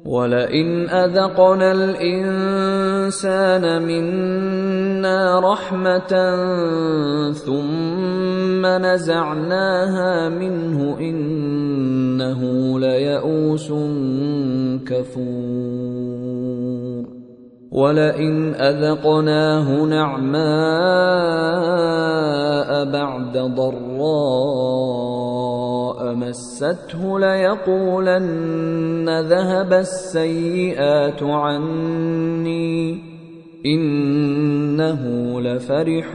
وَلَئِنْ أَذَقْنَا الْإِنسَانَ مِنَّا رَحْمَةً ثُمَّ نَزَعْنَاهَا مِنْهُ إِنَّهُ لَيَئُوسٌ كَفُورٌ وَلَئِنْ أَذَقْنَاهُ نَعْمَاءَ بَعْدَ ضَرَّاءَ مَسَّتْهُ لَيَقُولَنَّ ذَهَبَ السَّيِّئَاتُ عَنِّي إِنَّهُ لَفَرِحٌ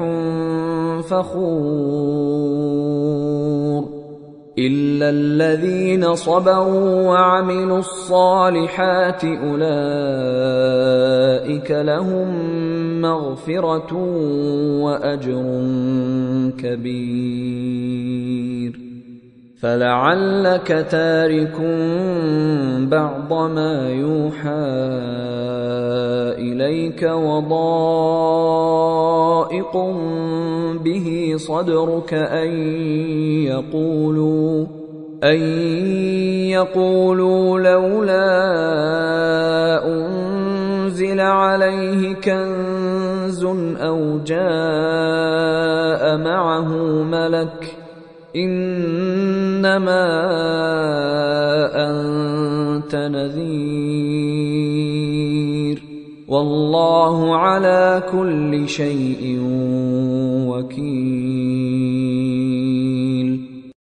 فَخُورٌ إِلَّا الَّذِينَ صَبَرُوا وَعَمِلُوا الصَّالِحَاتِ أُولَئِكَ لَهُم مَّغْفِرَةٌ وَأَجْرٌ كَبِيرٌ فَلَعَلَّكَ تَارِكٌ بَعْضَ مَا يُوحَىٰ إِلَيْكَ وَضَائِقٌ بِهِ صَدْرُكَ أَن يَقُولُوا لَوْلَا أُنزِلَ عَلَيْهِ كَنزٌ أَوْ جَاءَ مَعَهُ مَلَكٌ إِنَّمَا أَنتَ نَذِيرٌ وَاللَّهُ عَلَى كُلِّ شَيْءٍ وَكِيلٌ